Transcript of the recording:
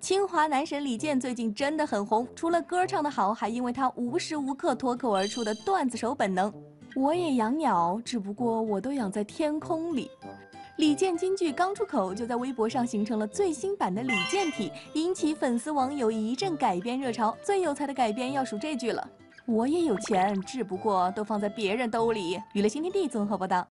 清华男神李健最近真的很红，除了歌唱得好，还因为他无时无刻脱口而出的段子手本能。我也养鸟，只不过我都养在天空里。李健金句刚出口，就在微博上形成了最新版的李健体，引起粉丝网友一阵改编热潮。最有才的改编要数这句了：我也有钱，只不过都放在别人兜里。娱乐新天地综合报道。